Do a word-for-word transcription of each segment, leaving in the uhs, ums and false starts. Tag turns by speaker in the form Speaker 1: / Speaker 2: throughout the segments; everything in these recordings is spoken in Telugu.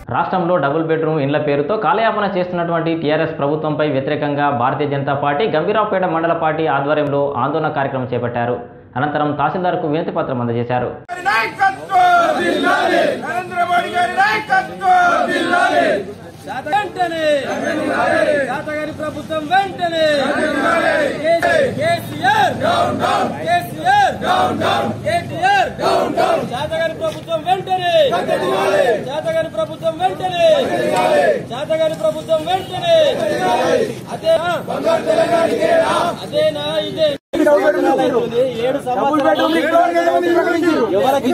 Speaker 1: రాష్ట్రంలో డబుల్ బెడ్రూమ్ ఇండ్ల పేరుతో కాలయాపన చేస్తున్నటువంటి టీఆర్ఎస్ ప్రభుత్వంపై వ్యతిరేకంగా భారతీయ జనతా పార్టీ గంభీరావుపేట మండల పార్టీ ఆధ్వర్యంలో ఆందోళన కార్యక్రమం చేపట్టారు. అనంతరం తహసీల్దార్కు వినతి పత్రం అందజేశారు.
Speaker 2: ప్రభుత్వం వెంటనే చేతగాని ప్రభుత్వం వెంటనే చేతగాని ప్రభుత్వం వెంటనే అదేనా అదేనా ఇదే ఏడు సంవత్సరాలు ఎవరికి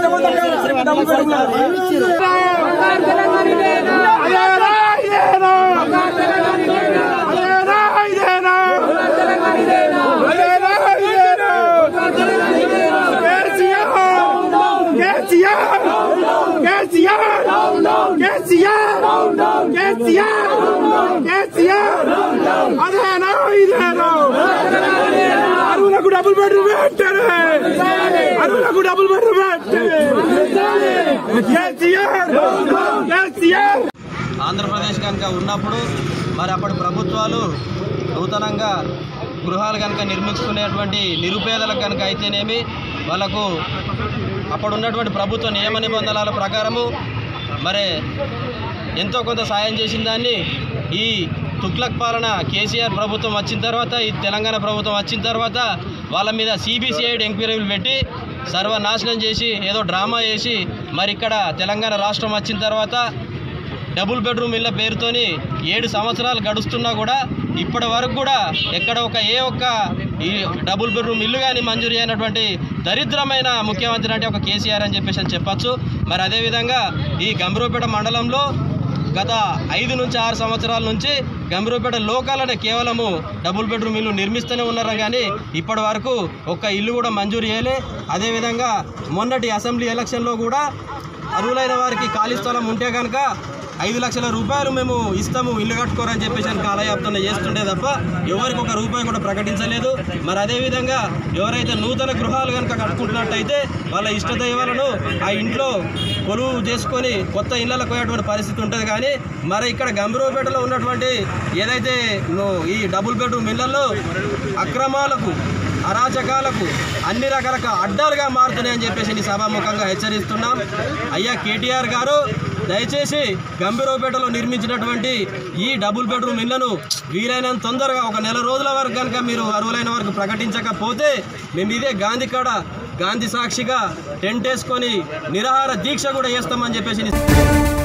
Speaker 2: అరువులకు డబుల్ బెడ్రూమ్ పెట్టారు అరువులకు డబుల్ బెడ్రూమ్ ఆంధ్రప్రదేశ్ కనుక ఉన్నప్పుడు మరి అప్పటి ప్రభుత్వాలు నూతనంగా గృహాలు కనుక నిర్మించుకునేటువంటి నిరుపేదలకు కనుక అయితేనేమి వాళ్ళకు అప్పుడు ఉన్నటువంటి ప్రభుత్వ నియమ నిబంధనల ప్రకారము మరి ఎంతో కొంత సాయం చేసిన దాన్ని ఈ తుగ్లక్ పాలన కేసీఆర్ ప్రభుత్వం వచ్చిన తర్వాత ఈ తెలంగాణ ప్రభుత్వం వచ్చిన తర్వాత వాళ్ళ మీద సిబిసిఐడి ఎంక్వైరీలు పెట్టి సర్వనాశనం చేసి ఏదో డ్రామా చేసి మరి ఇక్కడ తెలంగాణ రాష్ట్రం వచ్చిన తర్వాత డబుల్ బెడ్రూమ్ ఇళ్ళ పేరుతోని ఏడు సంవత్సరాలు గడుస్తున్నా కూడా ఇప్పటి వరకు కూడా ఎక్కడ ఒక ఏ ఒక్క ఈ డబుల్ బెడ్రూమ్ ఇల్లు కానీ మంజూరు అయినటువంటి దరిద్రమైన ముఖ్యమంత్రి అంటే ఒక కేసీఆర్ అని చెప్పేసి అని చెప్పచ్చు. మరి అదేవిధంగా ఈ గంభీరావుపేట మండలంలో గత ఐదు నుంచి ఆరు సంవత్సరాల నుంచి గంభీరావుపేట లోకల్లోనే కేవలము డబుల్ బెడ్రూమ్ ఇల్లు నిర్మిస్తూనే ఉన్నారు కానీ ఇప్పటి వరకు ఒక్క ఇల్లు కూడా మంజూరు చేయలే. అదేవిధంగా మొన్నటి అసెంబ్లీ ఎలక్షన్లో కూడా అర్హులైన వారికి ఖాళీ స్థలం ఉంటే కనుక ఐదు లక్షల రూపాయలు మేము ఇస్తాము ఇల్లు కట్టుకోరని చెప్పేసి అని కాలయాపన చేస్తుండే తప్ప ఎవరికి ఒక రూపాయి కూడా ప్రకటించలేదు. మరి అదేవిధంగా ఎవరైతే నూతన గృహాలు కనుక కట్టుకుంటున్నట్టయితే వాళ్ళ ఇష్టదైవాలను ఆ ఇంట్లో కొలువు చేసుకొని కొత్త ఇళ్లకు పోయేటువంటి పరిస్థితి ఉంటుంది. కానీ మరి ఇక్కడ గంభీరావుపేటలో ఉన్నటువంటి ఏదైతే ఈ డబుల్ బెడ్రూమ్ ఇళ్లలో అక్రమాలకు అరాచకాలకు అన్ని రకాల అడ్డాలుగా మారుతున్నాయని చెప్పేసి సభాముఖంగా హెచ్చరిస్తున్నాం. అయ్యా కేటీఆర్ గారు దయచేసి గంభీరావుపేటలో నిర్మించినటువంటి ఈ డబుల్ బెడ్రూమ్ ఇళ్లను వీలైనంత తొందరగా ఒక నెల రోజుల వరకు కనుక మీరు అర్హులైన వరకు ప్రకటించకపోతే మేము ఇదే గాంధీ కాడ గాంధీ సాక్షిగా టెంట్ వేసుకొని నిరాహార దీక్ష కూడా చేస్తామని చెప్పేసి